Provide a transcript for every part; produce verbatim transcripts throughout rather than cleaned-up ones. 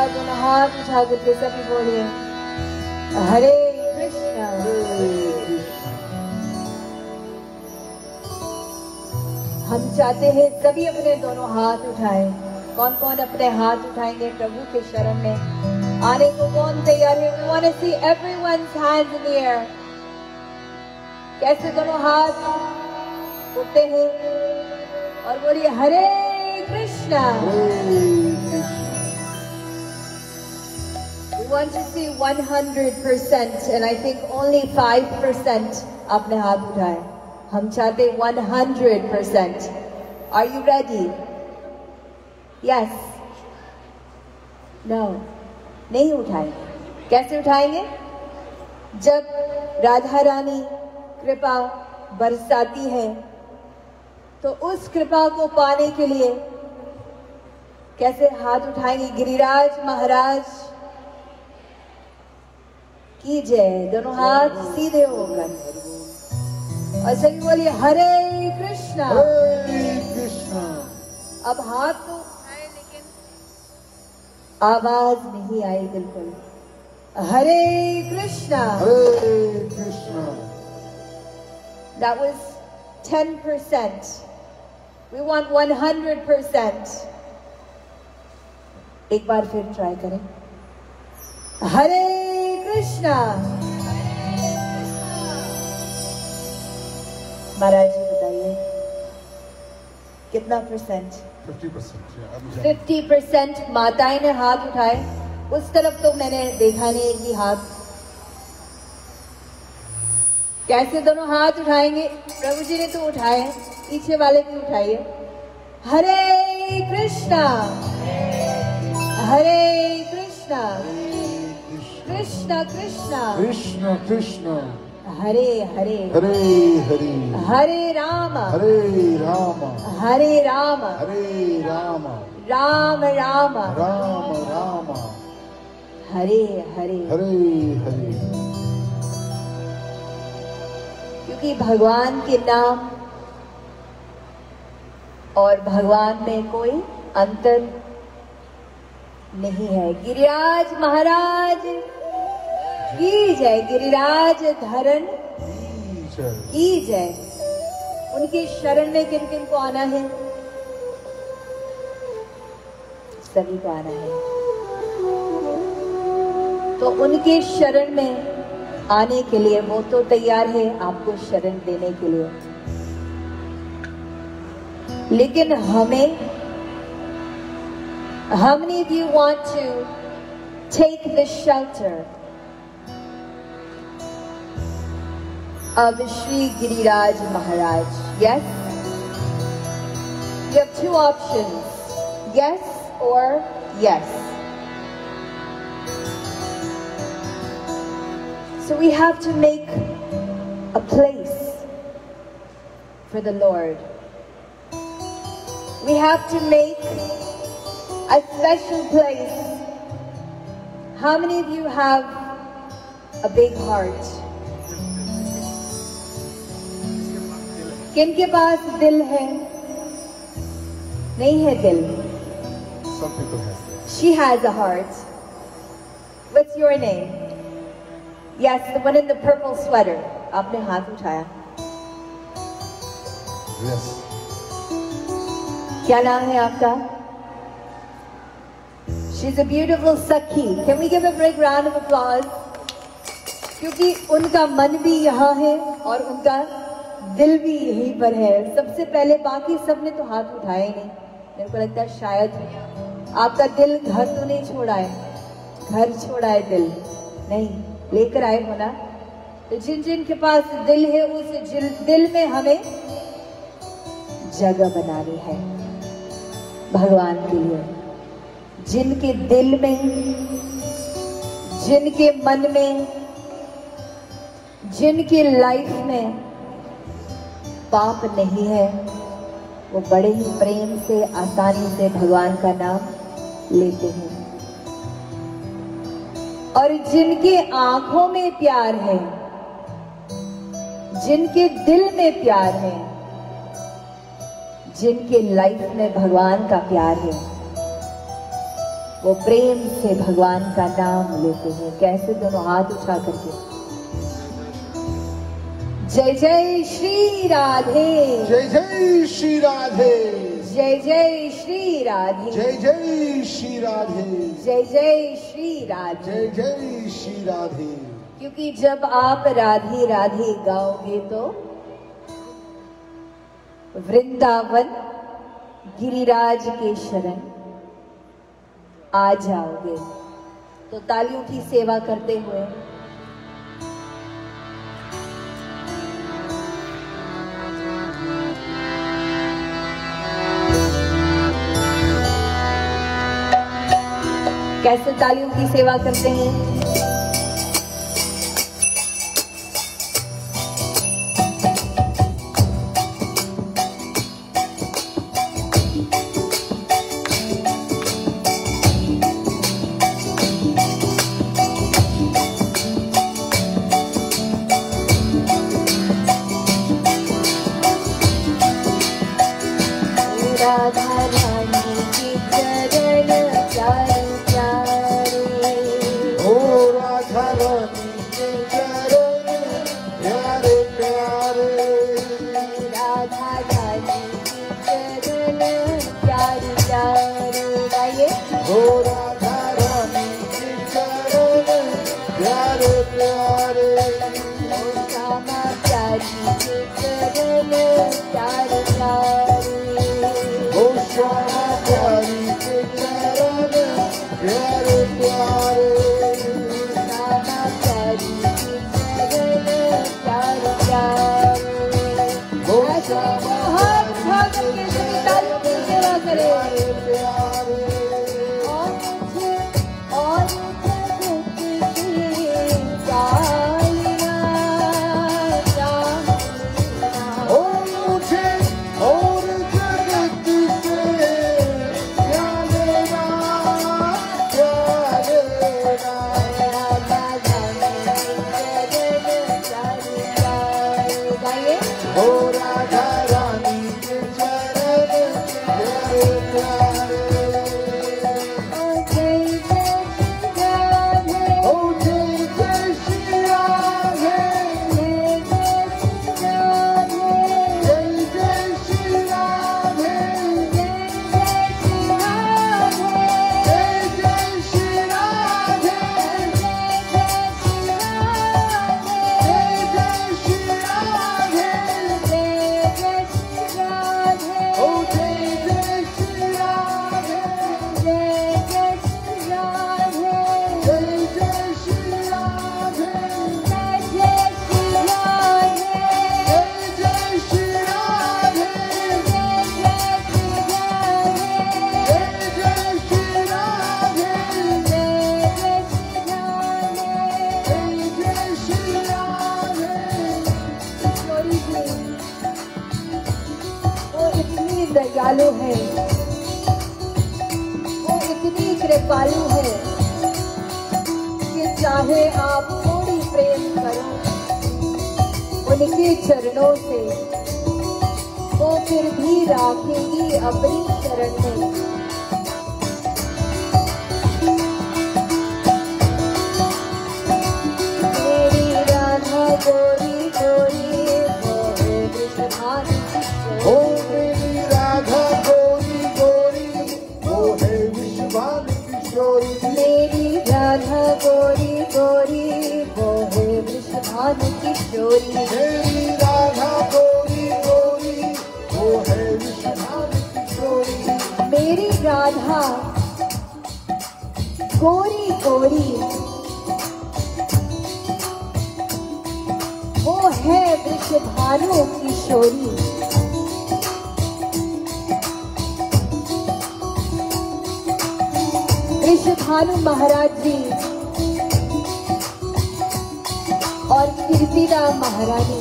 बाद दोनों हाथ उठा करके सभी बोलिए हरे कृष्णा। हम चाहते हैं सभी अपने दोनों हाथ उठाएं। कौन कौन अपने हाथ उठाएंगे प्रभु के शरण में आने को? कौन तैयार है? We want to see everyone's hands in the air. कैसे दोनों हाथ उठते हैं और बोलिए हरे Krishna. We want to see one hundred percent and I think only five percent अपने हाथ उठाए। हम चाहते one hundred percent. Are you ready? Yes. No. नहीं उठाएंगे। कैसे उठाएंगे? जब राधा रानी कृपा बरसाती है तो उस कृपा को पाने के लिए कैसे हाथ उठाएंगे? गिरिराज महाराज की जय। दोनों हाथ सीधे होकर और सभी बोलिए हरे कृष्णा। हरे कृष्णा। अब हाथ तो उठाए लेकिन आवाज नहीं आई बिल्कुल। हरे कृष्णा। हरे Krishna. That was ten percent. We want one hundred percent. एक बार फिर ट्राई करें। हरे कृष्णा। महाराज जी बताइए कितना percent? Fifty percent. Fifty percent माताएं ने हाथ उठाए। उस तरफ तो मैंने देखा नहीं एक भी हाथ। कैसे दोनों हाथ उठाएंगे? प्रभु जी ने तो उठाए, पीछे वाले भी उठाइए। हरे कृष्णा। हरे कृष्णा। कृष्णा कृष्णा। कृष्ण कृष्ण। हरे हरे। हरे हरे। हरे राम। हरे राम। हरे राम। हरे राम। राम राम। राम राम। हरे हरे। हरे हरे। क्योंकि भगवान के नाम और भगवान में कोई अंतर नहीं है। गिरिराज महाराज की जय। गिरिराज धरण की जय। उनके शरण में किन किन को आना है? सभी को आना है। तो उनके शरण में आने के लिए वो तो तैयार है आपको शरण देने के लिए, लेकिन हमें how many of you want to take the shelter of Shri Giriraj Maharaj? Yes? You have two options. Yes or yes. So we have to make a place for the Lord. We have to make a special place. How many of you have a big heart? किन के पास दिल है? नहीं है दिल? Some people have that. She has a heart. What's your name? Yes, the one in the purple sweater. आपने हाथ उठाया। Yes. क्या नाम है आपका? She's a beautiful Sakhi. Can we give a big round of applause? क्योंकि उनका मन भी यहाँ है और उनका दिल भी यहीं पर है। सबसे पहले बाकी सबने तो हाथ उठाए नहीं। मेरे को लगता है शायद आपका दिल घर तो नहीं छोड़ा है, घर छोड़ा है दिल नहीं, लेकर आए हो ना। तो जिन जिन के पास दिल है उस दिल में हमें जगह बनानी है भगवान के लिए। जिनके दिल में, जिनके मन में, जिनके लाइफ में पाप नहीं है, वो बड़े ही प्रेम से आसानी से भगवान का नाम लेते हैं। और जिनके आंखों में प्यार है, जिनके दिल में प्यार है, जिनके लाइफ में भगवान का प्यार है, वो प्रेम से भगवान का नाम लेते हैं। कैसे? दोनों हाथ उठा करके जय जय श्री राधे, जय जय श्री राधे, जय जय श्री राधे, जय जय श्री राधे, जय जय श्री राधे, जय जय श्री राधे। क्योंकि जब आप राधे राधे गाओगे तो वृंदावन गिरिराज के शरण आ जाओगे। तो तालियों की सेवा करते हुए कैसे तालियों की सेवा करते हैं? राधा रानी के चरण प्यारे प्यारे, ओ राधा रानी के चरण प्यारे प्यारे, राधा रानी के चरण प्यारे प्यारे। गाइए। ओ राधा रानी के चरण प्यारे प्यारे, ओ श्यामा प्यारी के चरण प्यारे प्यारे, ओ श्यामा प्यारी के चरण प्यारे प्यारे, श्यामा प्यारी के चरण प्यारे प्यारे। ओ श्यामा हाथ उठा करके सभी तालियों की सेवा करें। प्यारे, और मुझे और जगत की डालियां डालियां, ओ मुझे और जगत से क्या लेना क्या लेना, राधा रानी के चरण प्यारे प्यारे। गाइए। ओ राधा रानी के चरण प्यारे प्यारे, ओ जय जय राधे, ओ जय जय श्री राधे, जय जय राधे, जय जय श्री राधे, जय जय श्री राधे, जय जय श्री राधे, जय जय श्री राधे, ओ जय जय श्री राधे, जय जय श्री राधे, जय जय श्री राधे, जय जय श्री राधे, जय जय श्री राधे, जय जय श्री राधे, जय जय श्री राधे, जय जय श्री जय जय श्री राधे। राधे, किशोरी जी, वो इतनी दयालु है, वो इतनी कृपालु है कि चाहे आप थोड़ी प्रेम करो उनके चरणों से, वो फिर भी राखेगी अपनी शरण में। मेरी राधा गोरी गोरी वो है विषधान ओ मेरी राधा गोरी गोरी, वो है विश्वान किशोरी, मेरी राधा गोरी गोरी वो है विषधान किशोरी। मेरी राधा गोरी गोरी, वो है विश्वान किशोरी, मेरी राधा गोरी गोरी वो है वृषभानु किशोरी। वृषभानु महाराज जी और कीर्तिदा महारानी,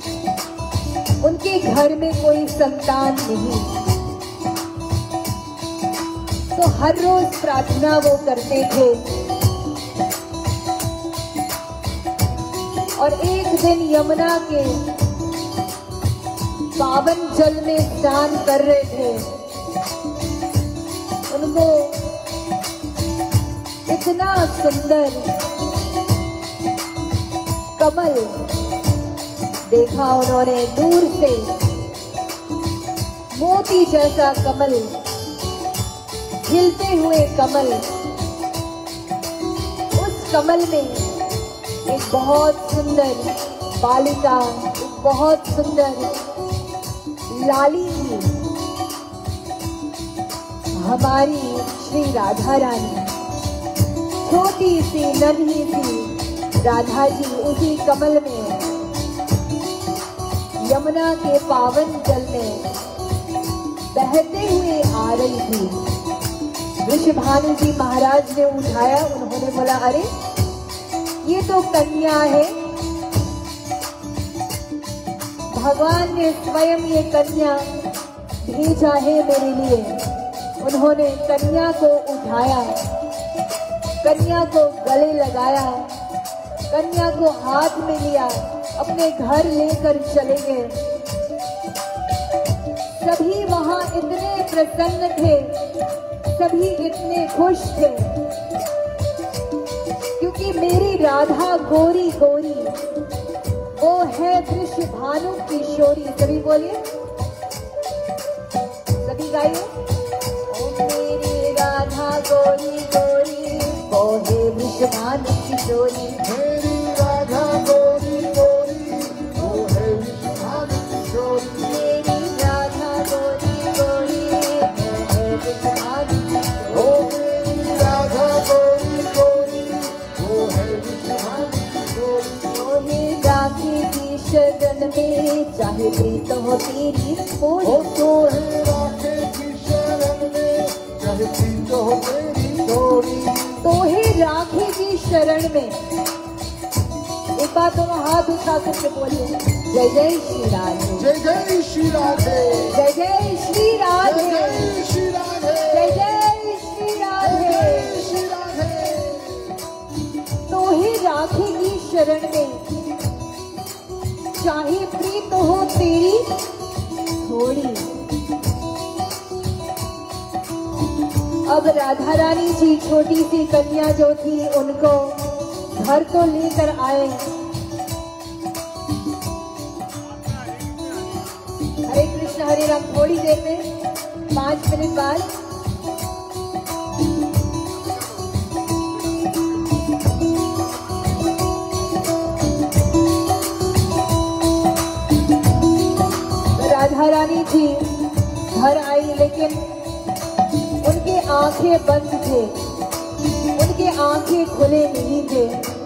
उनके घर में कोई संतान नहीं, तो हर रोज प्रार्थना वो करते थे। और एक दिन यमुना के पावन जल में स्नान कर रहे थे, उनको इतना सुंदर कमल देखा उन्होंने दूर से, मोती जैसा कमल, खिलते हुए कमल। उस कमल में एक बहुत सुंदर बालिका, एक बहुत सुंदर लाली थी, हमारी श्री राधा रानी। छोटी सी नन्ही सी राधा जी उसी कमल में यमुना के पावन जल में बहते हुए आ रही थी। ऋषभानु जी महाराज ने उठाया, उन्होंने बोला अरे ये तो कन्या है, भगवान ने स्वयं ये कन्या भेजा है मेरे लिए। उन्होंने कन्या को उठाया, कन्या को गले लगाया, कन्या को हाथ में लिया, अपने घर लेकर चले गए। सभी वहां इतने प्रसन्न थे, सभी इतने खुश थे, क्योंकि मेरी राधा गोरी गोरी, वो है वृषभानु किशोरी। सभी बोलिए, सभी गाइए। ओ मेरी राधा गोरी गोरी, वो है वृषभानु किशोरी। मेरी राधा गोरी गोरी, वो है वृषभानु किशोरी। मेरी राधा गोरी गोरी, वो है वृषभानु किशोरी। ओ मेरी राधा गोरी गोरी, वो है वृषभानु किशोरी। वो है राखी की शरण में, चाहे प्रीत हो तेरी ओ पूरी। तो है राखे की शरण में, चाहे प्रीत हो तेरी डोरी। तो है राखी की शरण में। एक बार दोनों हाथ उठा करके बोलिए, जय जय श्री राधे, जय जय श्री राधे, जय जय श्री राधे, जय जय श्री राधे, जय जय श्री राधे। जय श्री राधे। तो ही राखी की शरण में, चाहे प्रीत हो तेरी थोड़ी। अब राधा रानी जी छोटी सी कन्या जो थी, उनको घर तो लेकर आए। हरे कृष्ण हरे राम। थोड़ी देर में, पांच मिनट बाद राधा रानी जी घर आई, लेकिन उनके आंखें बंद थे, उनके आंखें खुले नहीं थे।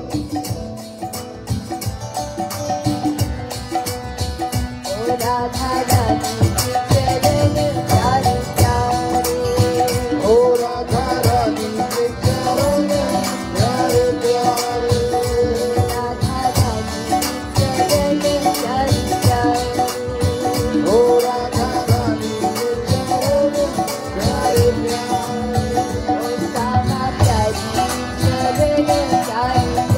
ओ राधा रानी के चरण प्यारे प्यारे, ओ राधा रानी के चरण प्यारे प्यारे। राधा रानी के चरण प्यारे प्यारे। ओ राधा रानी के चरण प्यारे प्यारे। ओ श्यामा प्यारी चरण प्यारे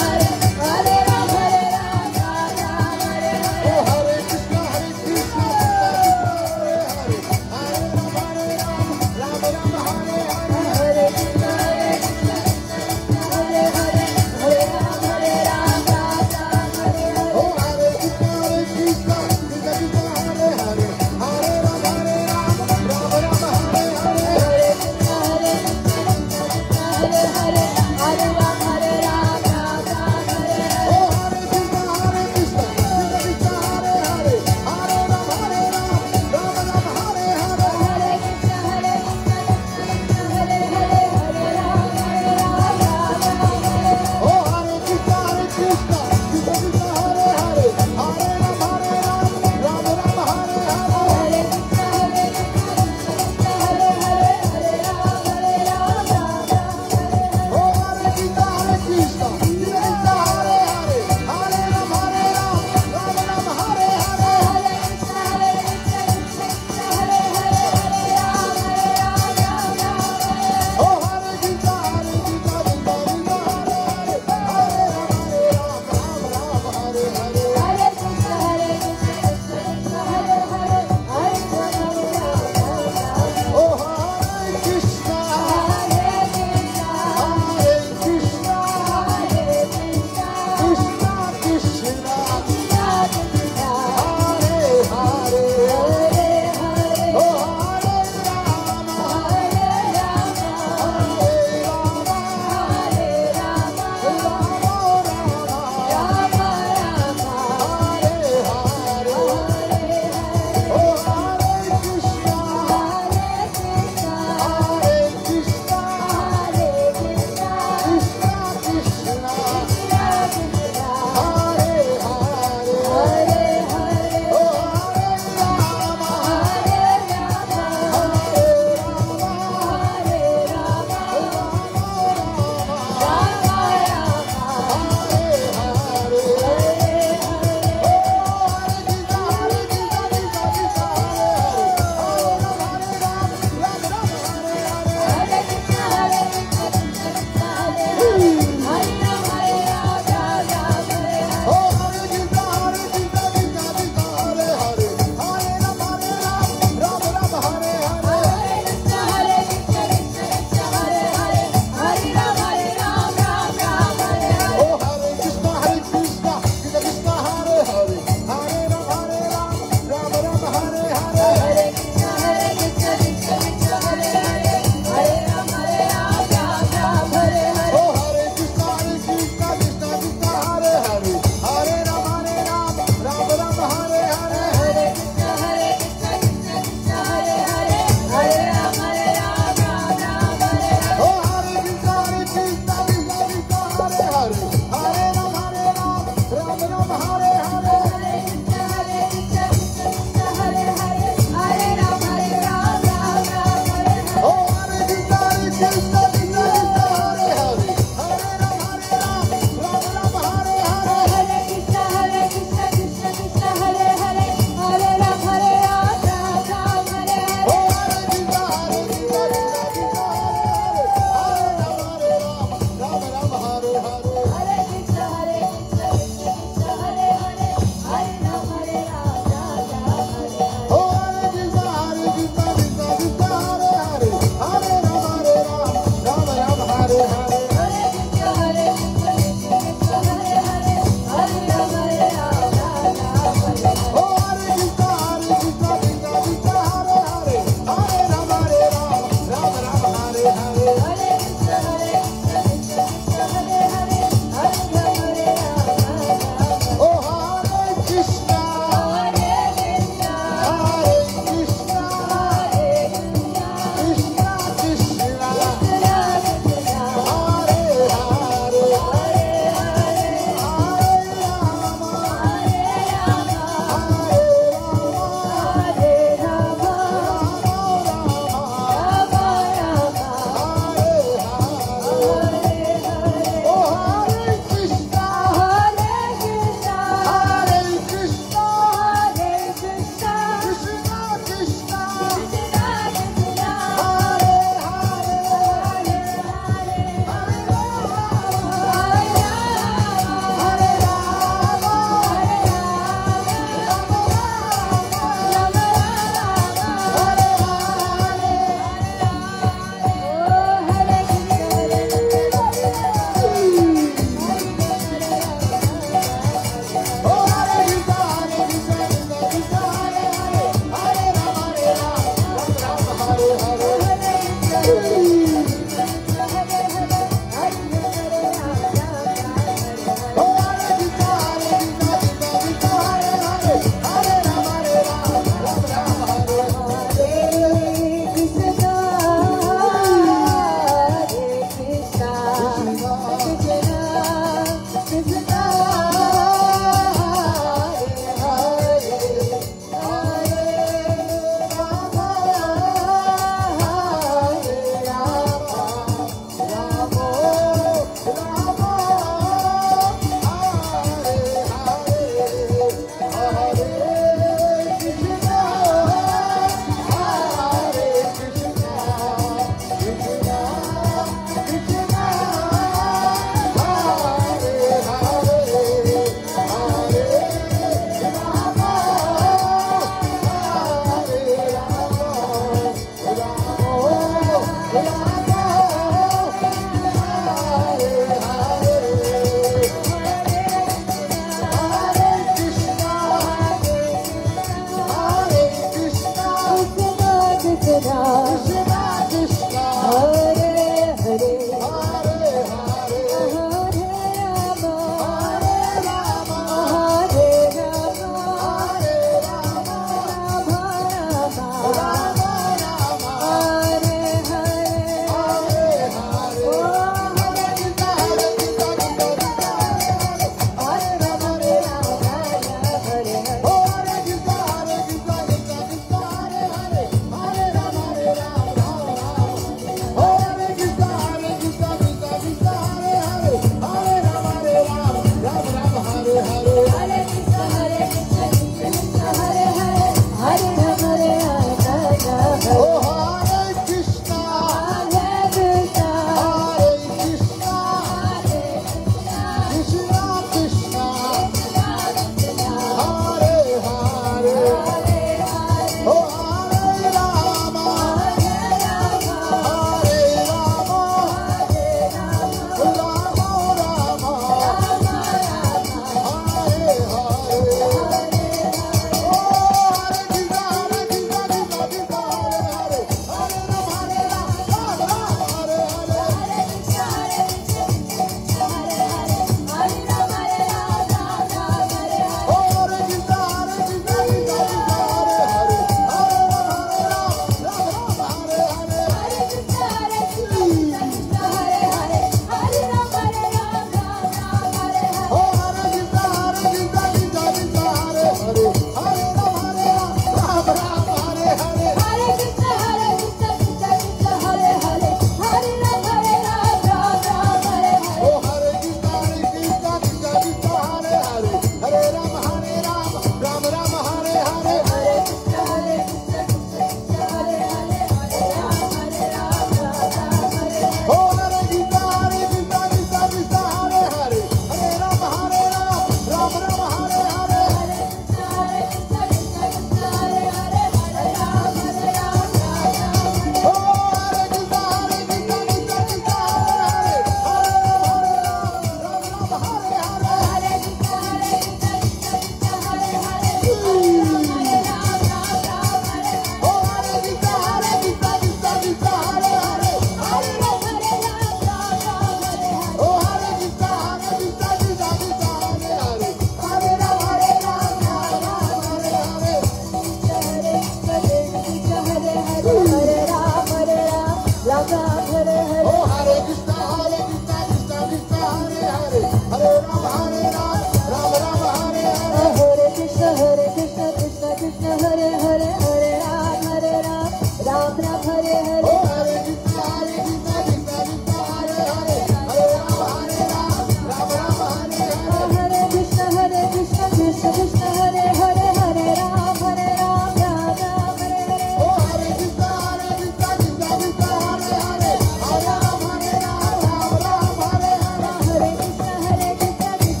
Hare Ram, Hare Ram, Ram Ram, Hare Hare. Hare Krishna, Hare Krishna, Krishna Krishna, Hare Hare, Hare Ram, Hare Ram, Ram Ram, Hare Hare. Oh, Hare Krishna, Hare Krishna, Krishna Krishna, Hare Hare. Hare Ram, Hare Ram, Ram Ram, Hare Hare. Hare Krishna, Hare Krishna, Krishna Krishna, Hare Hare, Hare Ram, Hare Ram, Ram Ram, Hare Hare. Oh, Hare Krishna, Hare Krishna, Krishna Krishna, Hare Hare. Hare Ram, Hare Ram, Ram Ram, Hare Hare. Hare Krishna, Hare Krishna, Krishna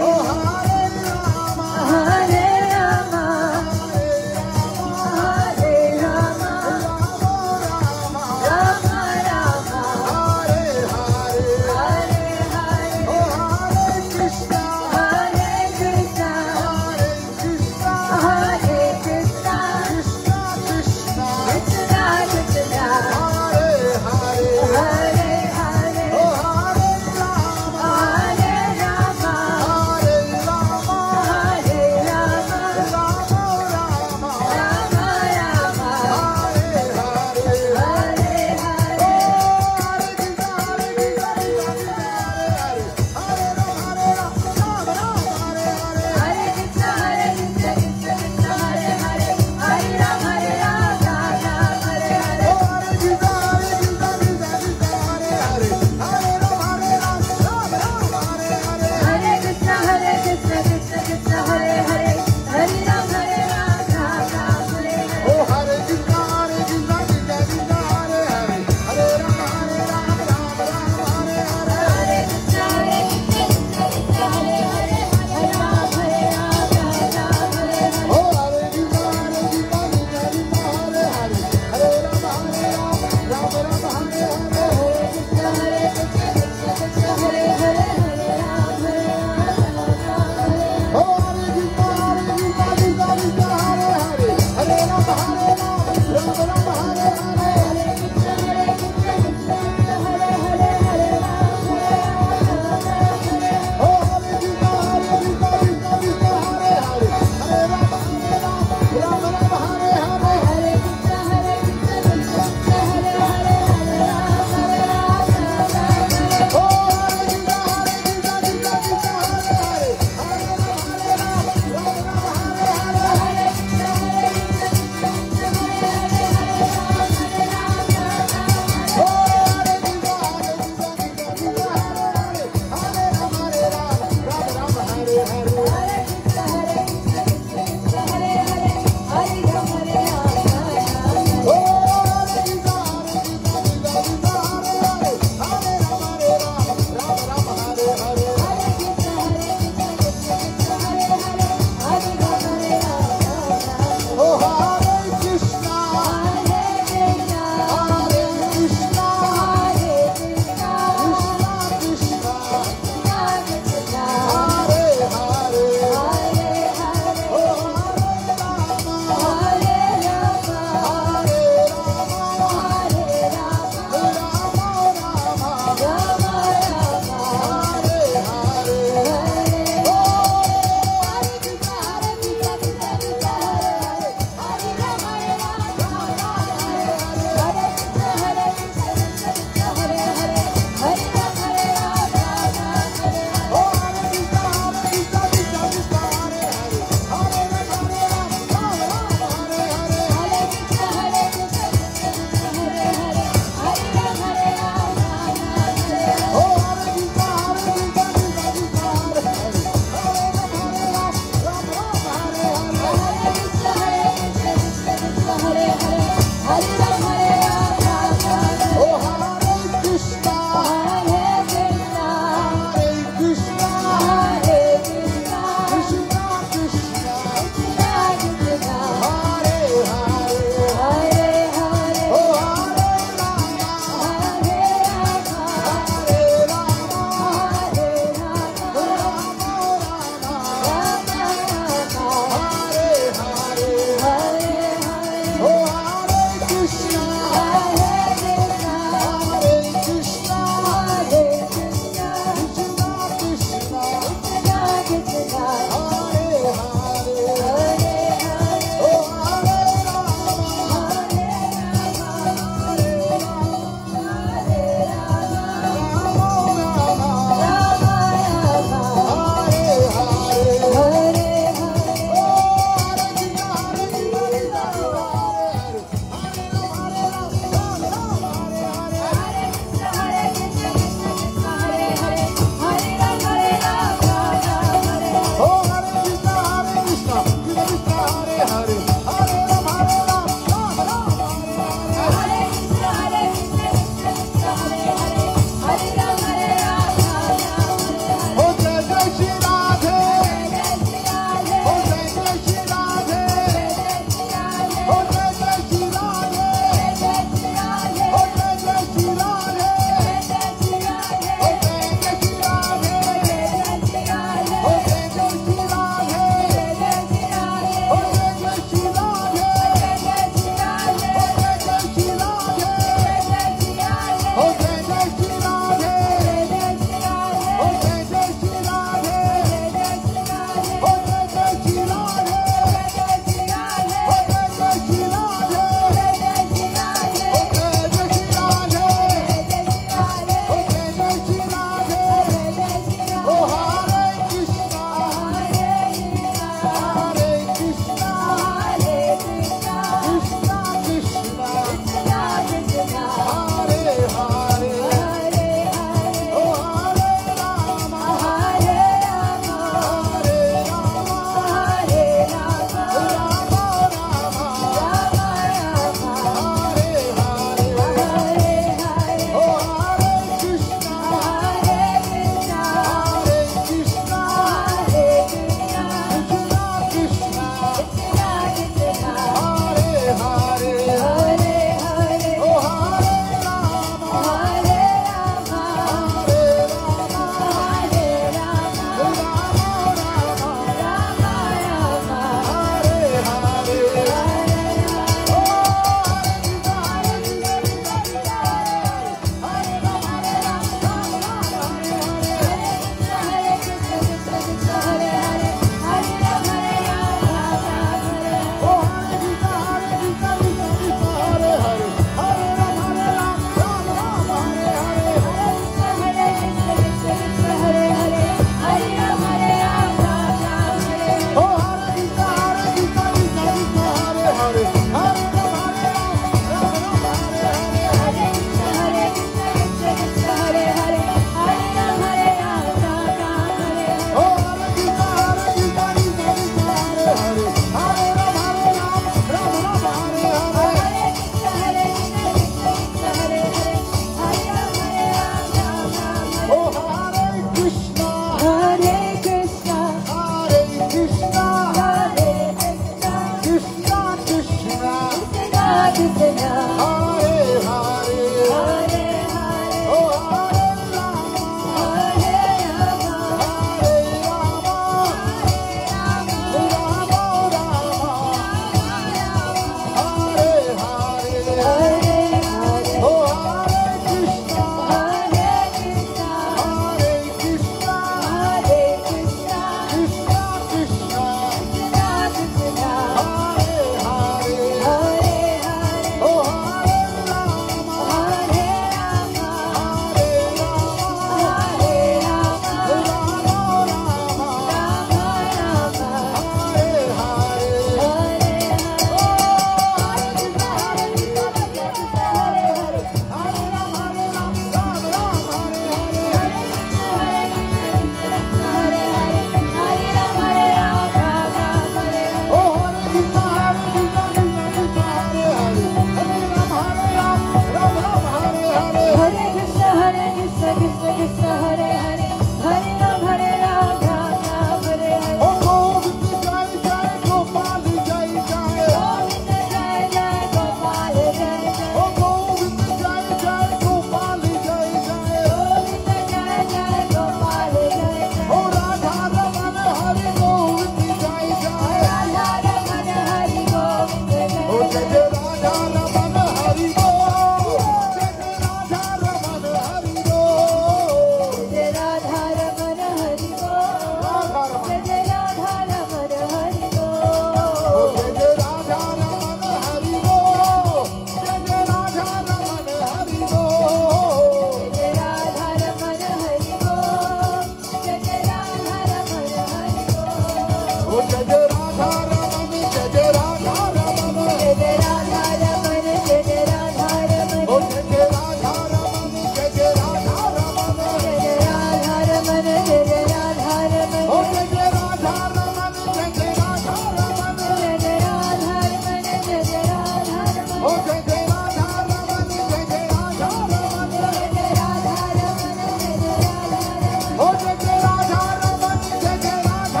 Krishna Krishna Krishna Hare Hare Hare Ram Hare Ram Ram Ram Hare Hare Oh Govind Jai Jai Gopal Jai Jai Govind Jai Jai Gopal Jai Jai Oh Govind Jai Jai Gopal Jai Jai Govind Jai Jai Gopal Jai Jai Oh Radha Raman Hari Govind Jai Jai Radha Raman Hari Govind Jai Oh Jai Jai Radha Raman Hari Govind Jai Radha Raman Hari Govind Jai Radha Raman Hari Govind Jai Radha Raman Hari Oh Govind Jai Radha Raman Hari Govind Jai Radha Raman Hari Govind Jai Radha Raman Hari Govind Jai Radha Raman Hari Govind Oh Jai Radha Raman Jai Radha Raman Jai Radha Raman Jai Radha Raman Oh Jai Radha Raman Jai Radha Raman Jai Radha Raman Jai Radha Raman Oh Jai Radha Raman Jai Radha Raman Jai Radha Raman Jai Radha Raman Oh Jai Radha Raman Jai Radha Raman Jai Radha Raman Jai Radha Raman Oh Jai Radha Raman Jai Radha Raman Jai Radha Raman Jai Radha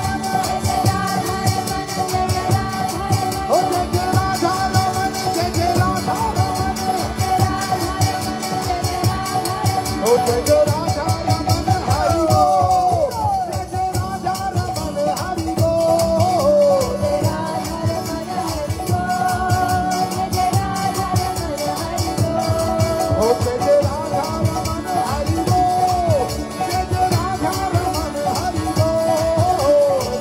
Raman Oh Jai Radha Raman Jai Radha Raman Oh Jai Radha Raman Hari Govind Jai Radha Raman Hari Govind Oh Jai Radha Raman Hari Govind Jai Radha Raman Hari Govind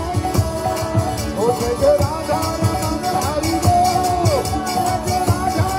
Oh Jai Radha Raman Hari Govind Jai Radha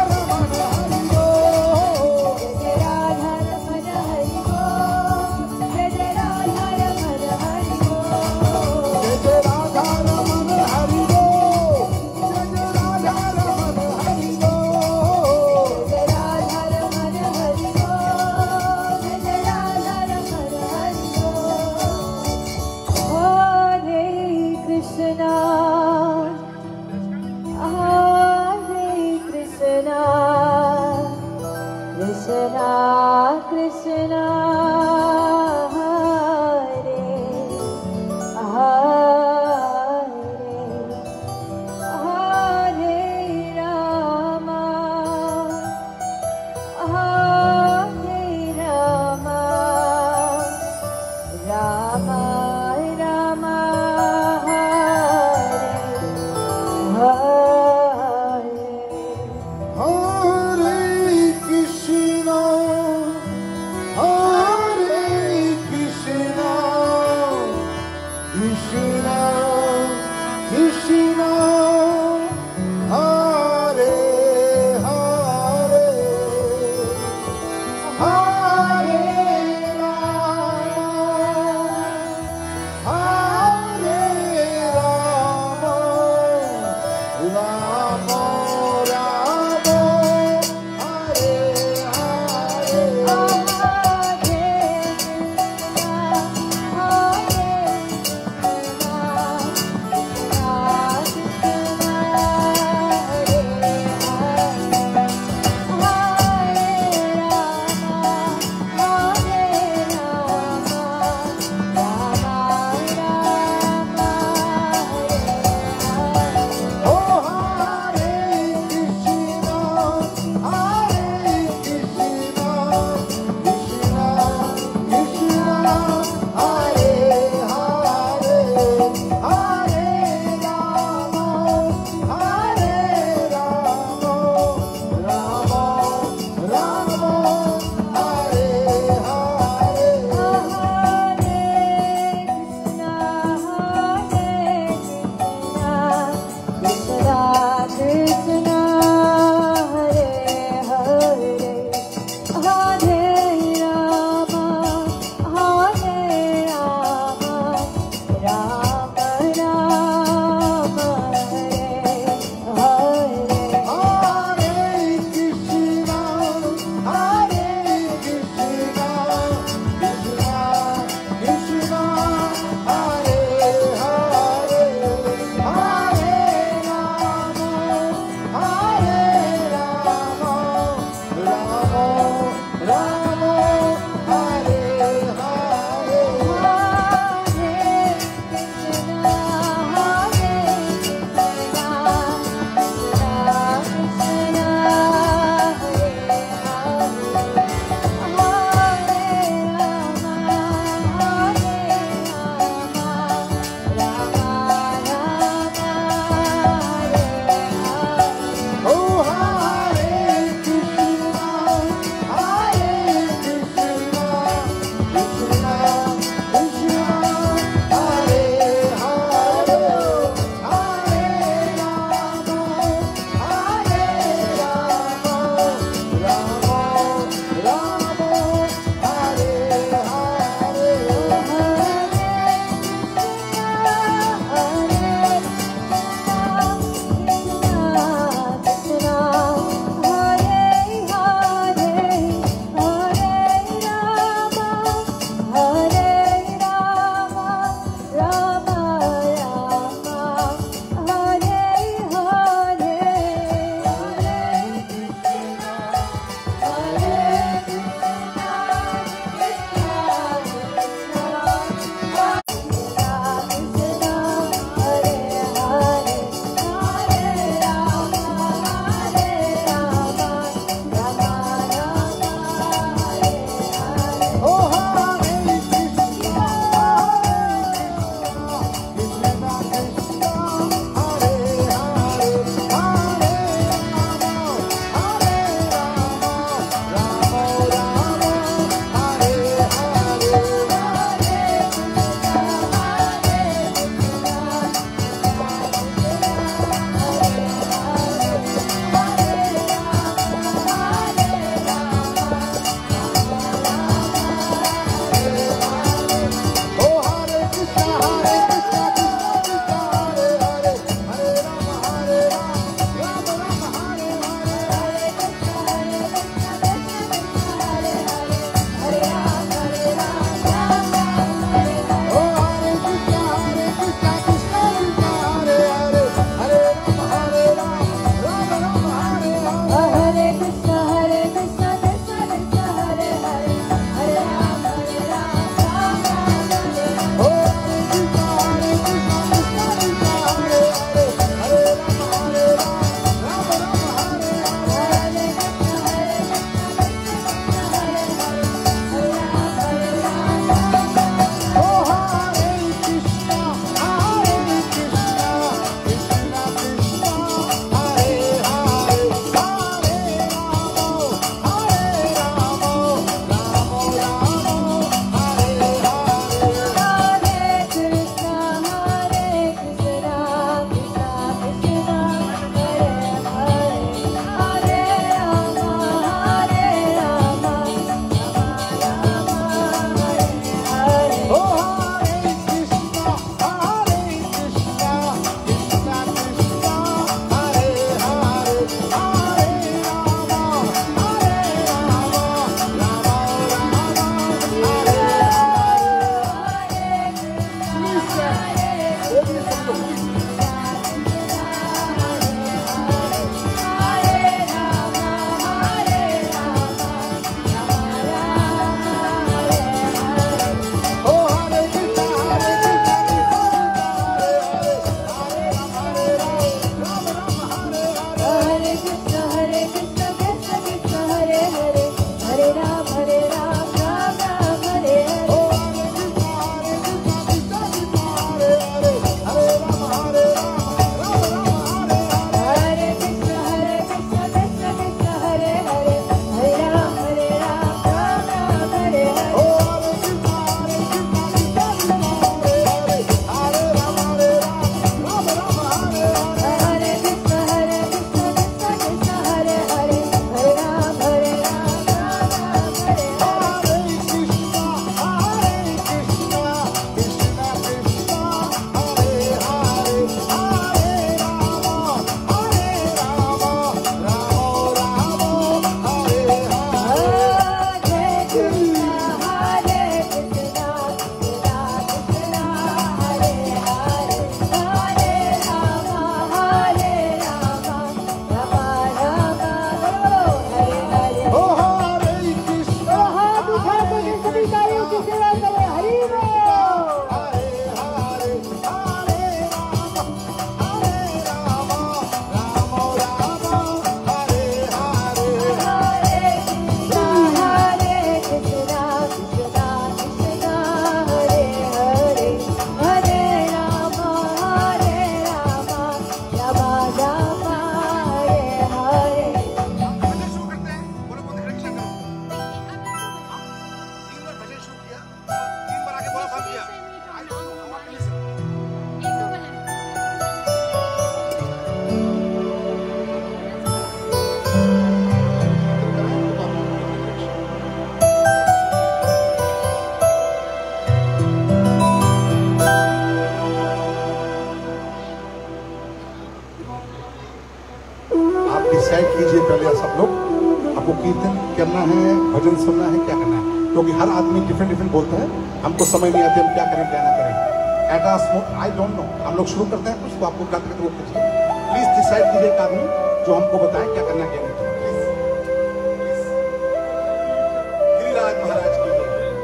decide कीजिए पहले सब लोग, आपको कीर्तन करना है, भजन सुनना है, क्या करना है, क्योंकि हर आदमी डिफरेंट डिफरेंट बोलता है, हमको समझ नहीं आती हम क्या करें क्या ना करें। एट आई डोंट नो, हम लोग शुरू करते हैं कुछ, तो आपको गाते गाते वो कीजिए। प्लीज डिसाइड कीजिए एक आदमी जो हमको बताए क्या करना क्या नहीं। प्लीज गिरिराज महाराज की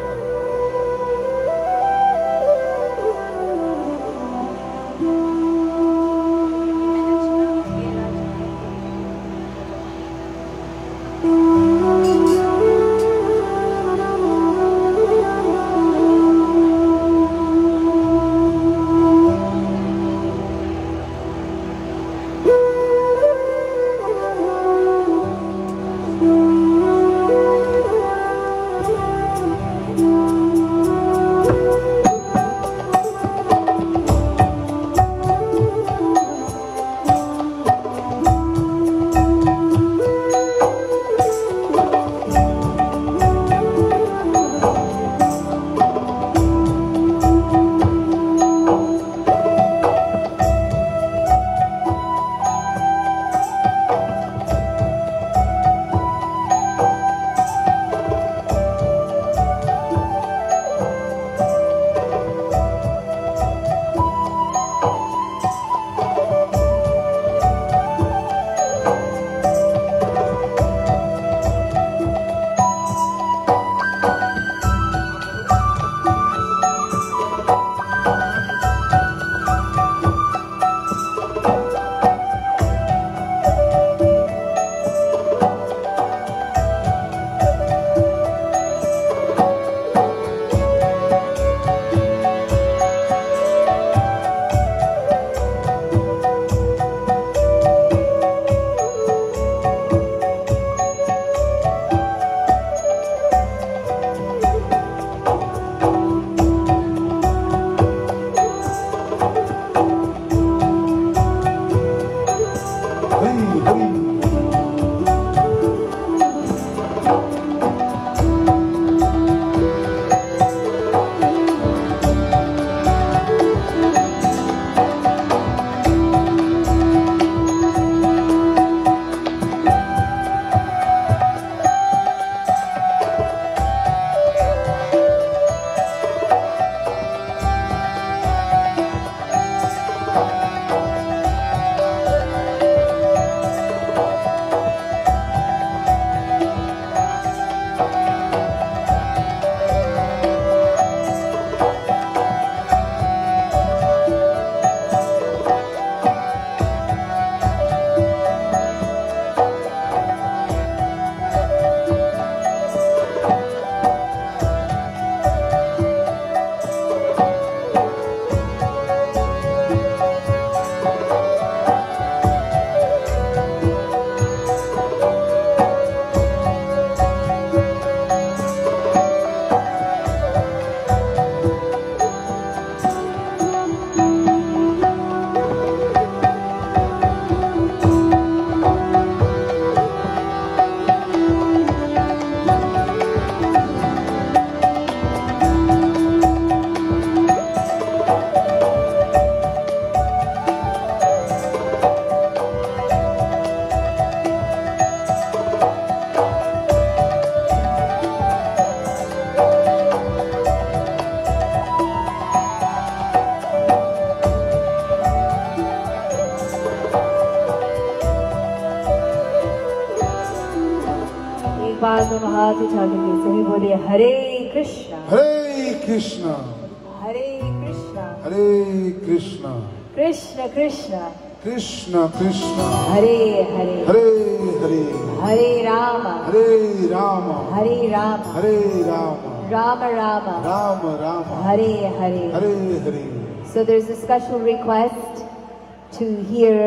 बार दोनों हाथ उठा के सभी बोलिए हरे कृष्णा हरे कृष्णा हरे कृष्णा हरे कृष्णा कृष्ण कृष्ण कृष्ण कृष्ण हरे हरे हरे हरे हरे राम हरे राम हरे राम हरे Ram Ram Ram Ram Ram Hare Hare Hare Hare. So there's a special request to hear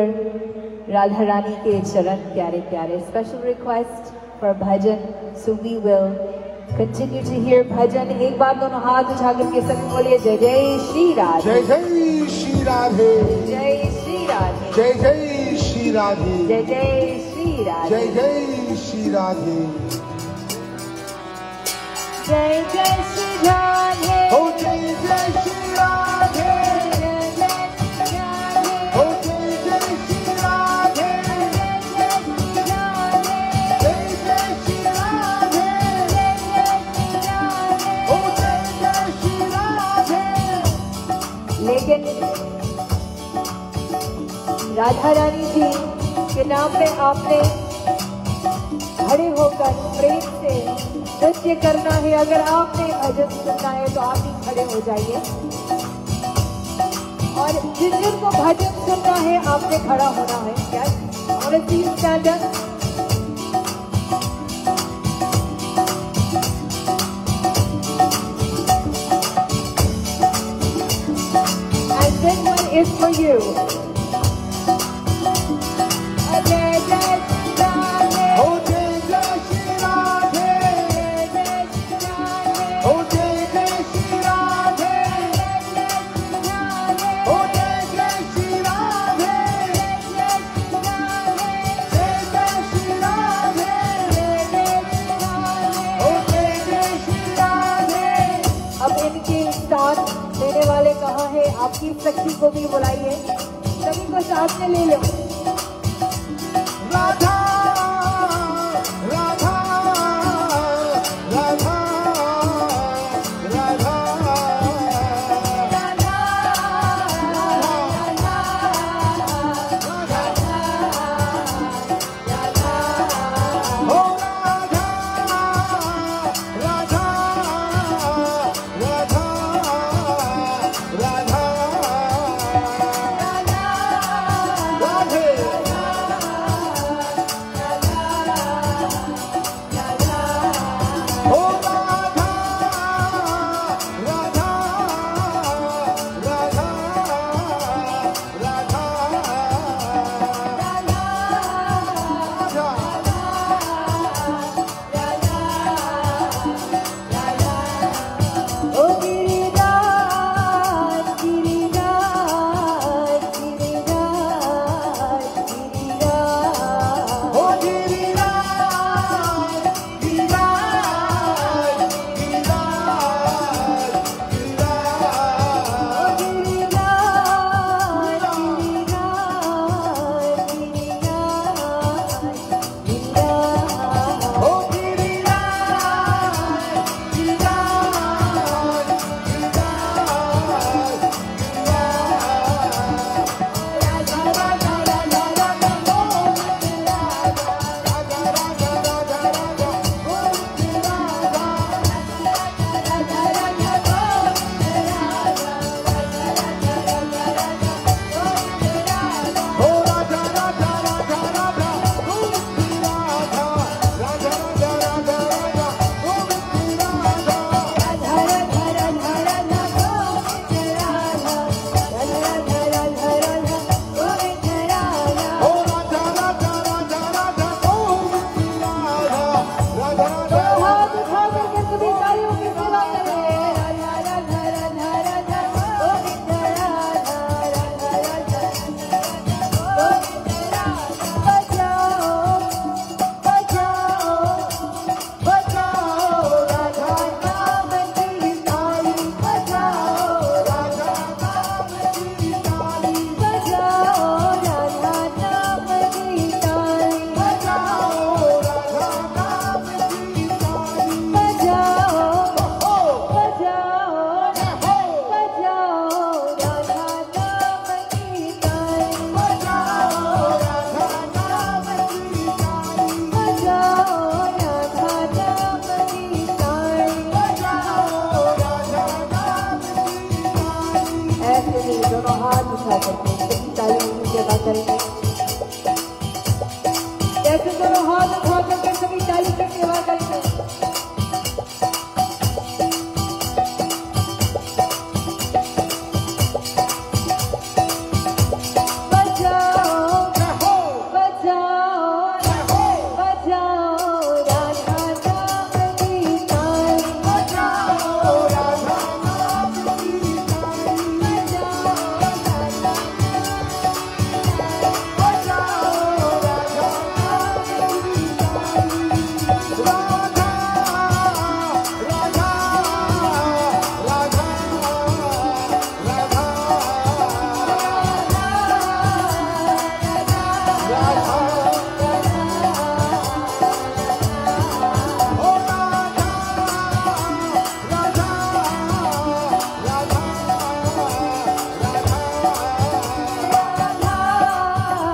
Radha Rani ke charan pyare pyare. Special request for bhajan. So we will continue to hear bhajan. एक बार दोनों हाथ उठा करके सभी बोलिए जय जय श्री राधे. जय जय श्री राधे. जय श्री राधे. जय जय श्री राधे. जय जय श्री राधे. जय जय श्री राधे. जय जय श्री राधे. हो जय जय श्री राधे. जय जय श्री राधे. हो जय जय श्री राधे. जय जय श्री राधा रानी जी के नाम पे आपने खड़े होकर प्रेम से नृत्य करना है। अगर आपने भजन सुनना है तो आप ही खड़े हो जाइए, और जिन जिन को भजन सुनना है आपने खड़ा होना है। क्या और तीन standard and this one is for you. Jai Jai Shri Radhe, Oh Jai Jai Shri Radhe, Jai Jai Shri Radhe, Oh Jai Jai Shri Radhe, Jai Jai Shri Radhe, Oh Jai Jai Shri Radhe, अब इनके साथ लेने वाले कहाँ है? आपकी सखी को भी बुलाइए, सभी को साथ में ले लो। Radha, Radha, Radha, Radha, Oh Radha, Radha, Radha, Radha, Radhe. Oh Radha, Radha, Radha, Radha, ओ Giriraj Giriraj Giriraj Giriraj Oh Giriraj, Giriraj, Giriraj, Giriraj. Oh Giriraj, Giriraj, Giriraj, Oh Radha, Radha, Radha, Radha, Govinda Radha, Radha, Radha, Radha, Radha, Govinda Radha. Oh Radha, Radha, Radha, Radha, Govinda Radha, Radha, Radha. बचाओ राधा नाम की ताली, बचाओ राधा नाम की ताली, बचाओ राधा नाम की ताली, बचाओ राधा नाम की ताली, बचाओ बचाओ बचाओ राधा नाम की ताली, बचाओ राधा नाम की ताली, बचाओ राधा नाम की ताली, बचाओ राधा नाम की ताली. ऐसे नहीं, दोनों हाथ उठा करके सभी तालियों की जगह करेंगे। ऐसे दोनों हाथ उठा करके सभी ताली की सेवा करेंगे। बचाओ बचाओ बचाओ राधा नाम की ताली, बचाओ राधा नाम की ताली, बचाओ राधा बचाओ राधा नाम की ताली. Radha, Radha, Radha, Radha, Oh Radha, Radha, Radha, Radha,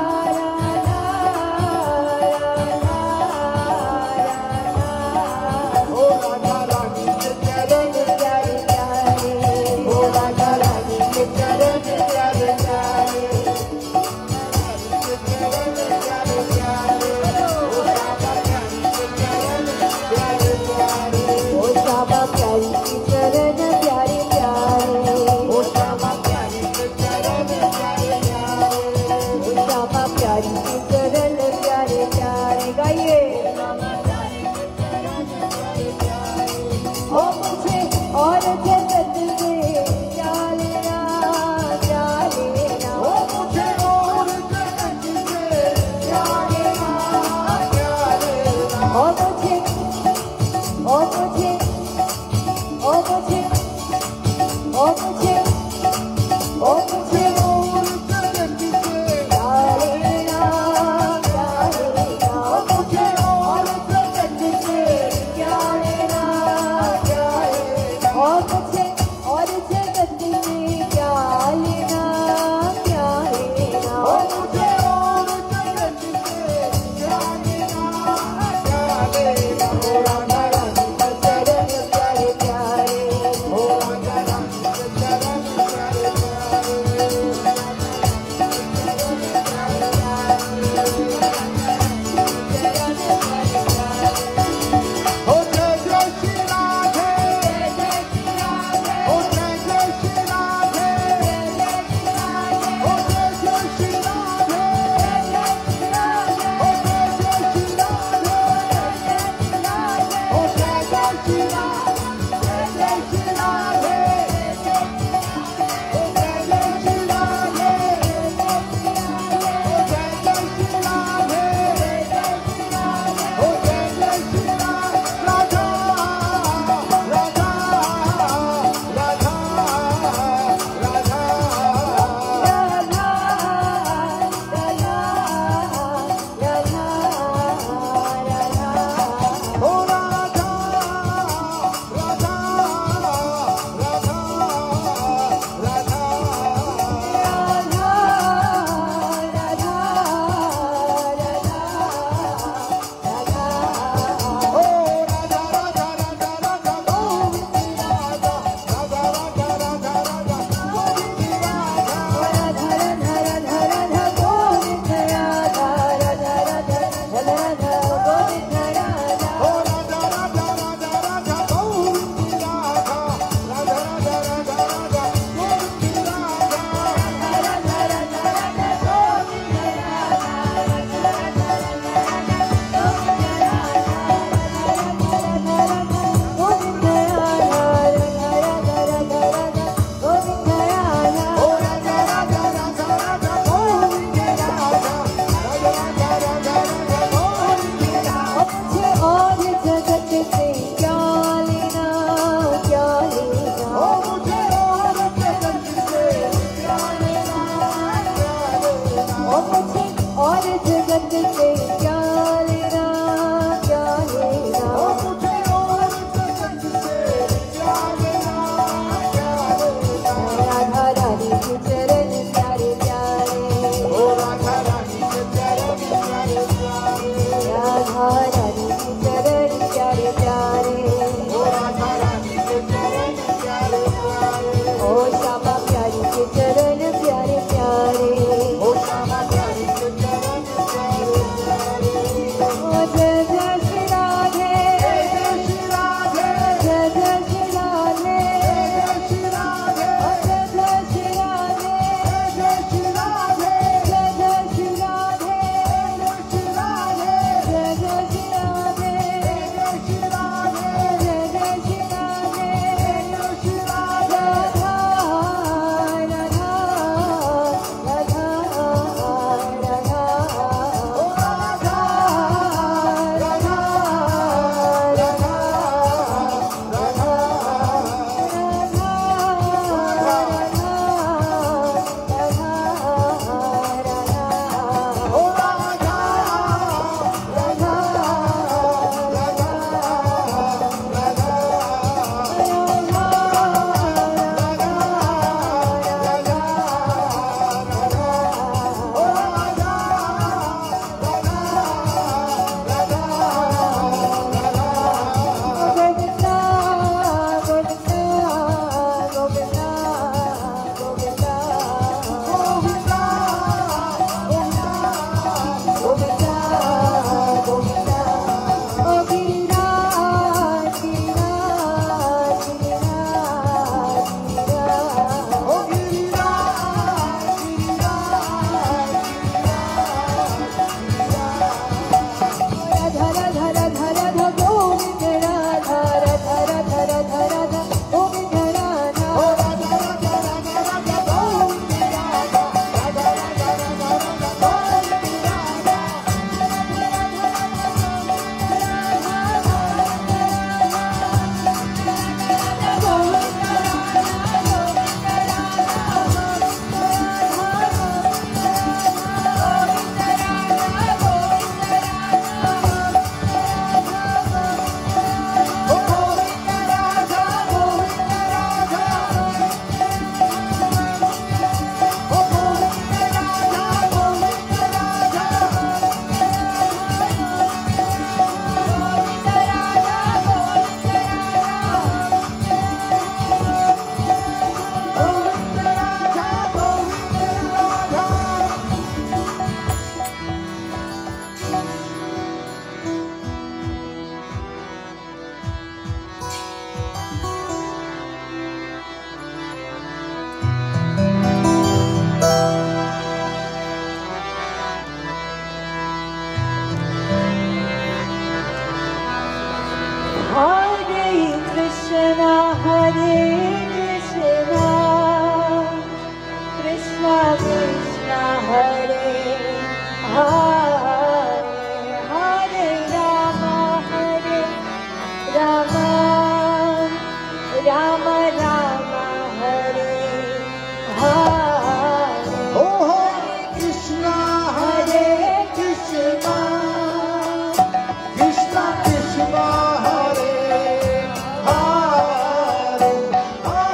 औरत से क्या लेना, क्या लेना। ओ मुझे और पसंद से क्या लेना, क्या लेना। राधा रानी के चरण प्यारे प्यारे, ओ राधा रानी के चरण प्यारे प्यारे, राधा रानी के चरण प्यारे प्यारे। ओ राधा रानी के चरण प्यारे प्यारे, ओ श्यामा प्यारी के चरण प्यारे प्यारे। ओ श्यामा प्यारी के चरण प्यारे प्यारे। ओ जय जय श्री राधे, जय जय श्री राधे, जय जय श्री राधे, जय श्री राधे, जय जय श्री राधे, जय श्री राधे, जय जय श्री राधे, जय श्री राधे, जय जय श्री राधे, जय श्री राधे, जय जय श्री राधे। जय श्री राधे। राधा राधा राधा राधा, ओ राधा राधा ओ Radha Radha Radha Krishna Krishna Hare Hare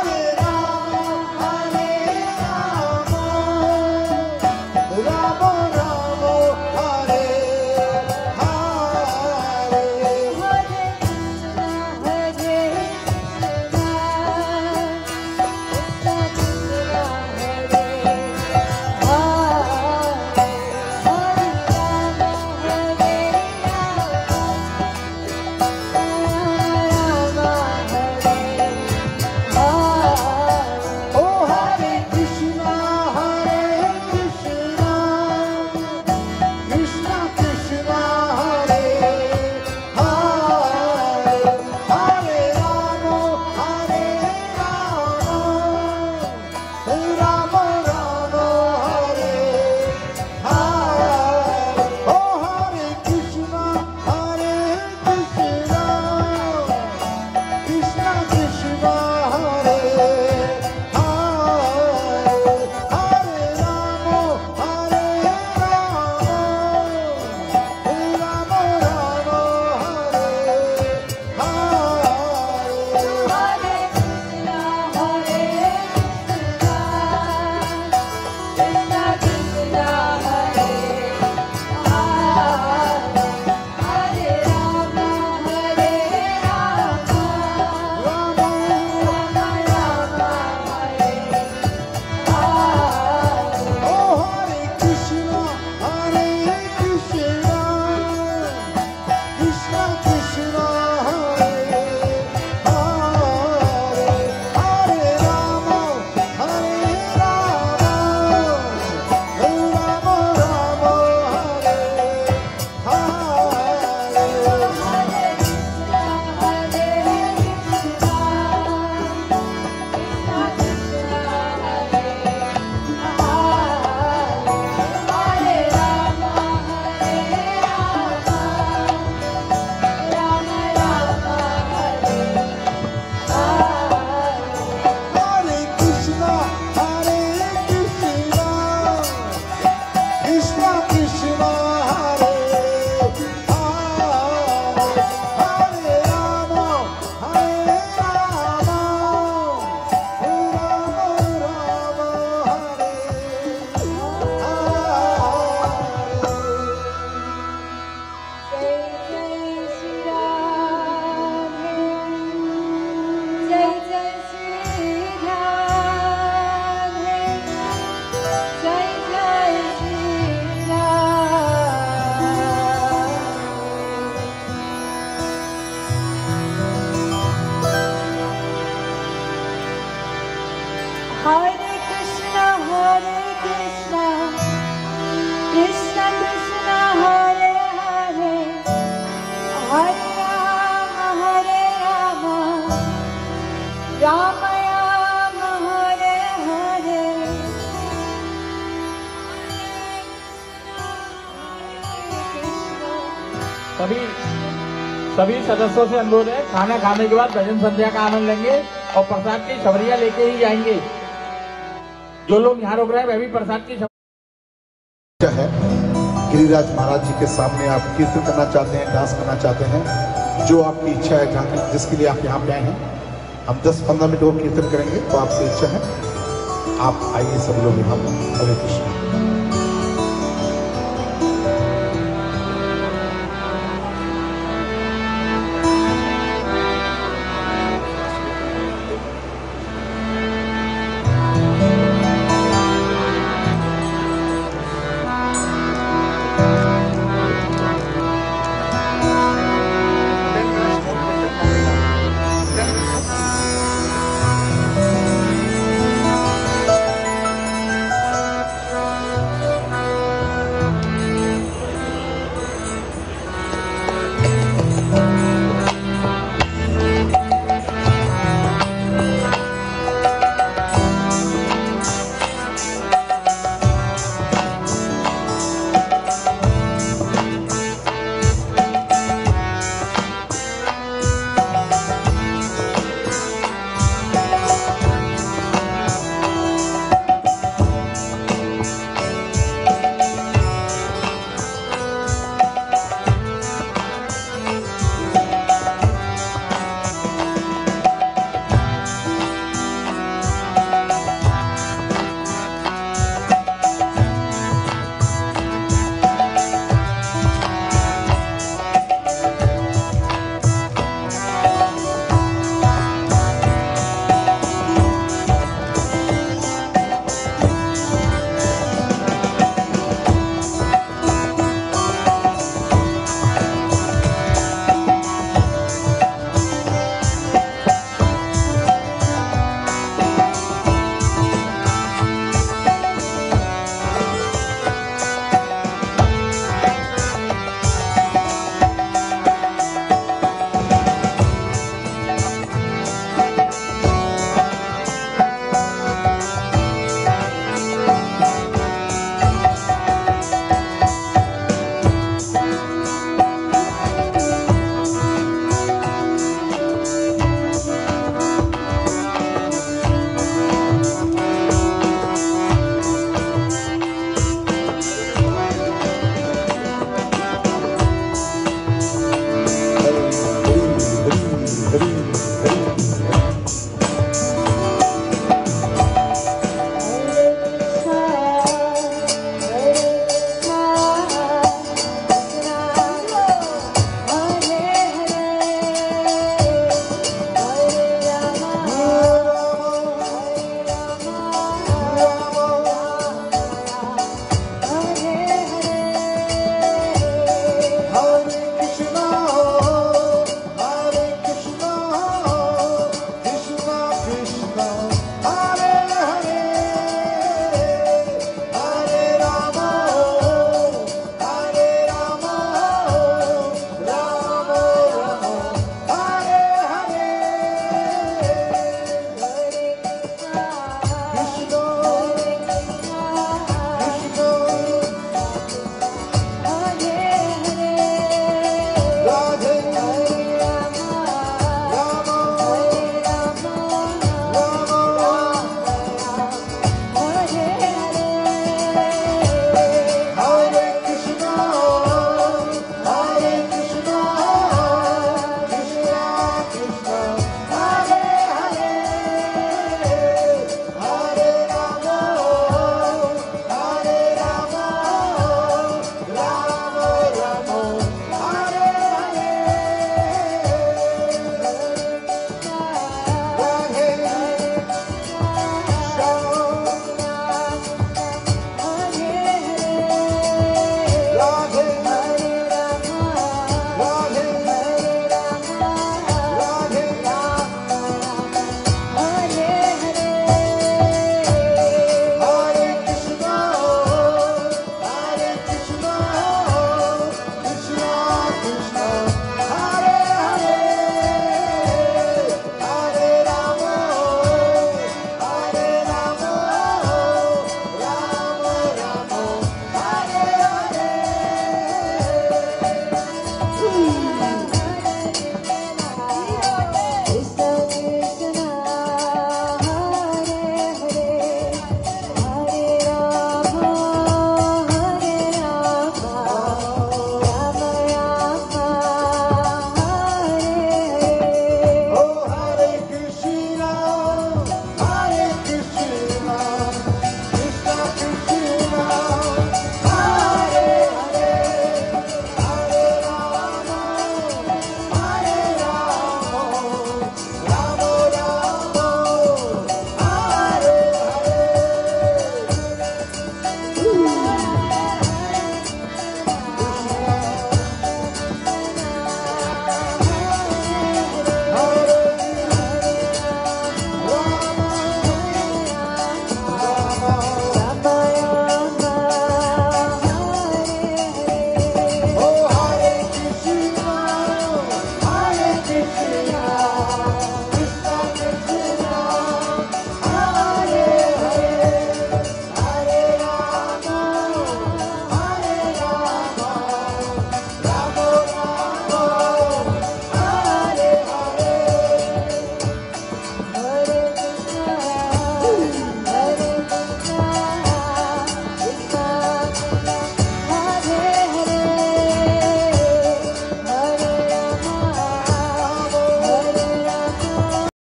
सभी सभी सदस्यों से अनुरोध है, खाना खाने के बाद भजन संध्या का आनंद लेंगे और प्रसाद की छबरिया लेके ही जाएंगे। जो लोग यहाँ रुक रहे हैं वह भी प्रसाद की है। गिरिराज महाराज जी के सामने आप कीर्तन करना चाहते हैं, डांस करना चाहते हैं, जो आपकी इच्छा है, जहाँ जिसके लिए आप यहाँ पे आए हैं, हम दस पंद्रह मिनट और कीर्तन करेंगे। तो आपसे इच्छा है आप आइए सब लोग यहाँ। हरे कृष्ण।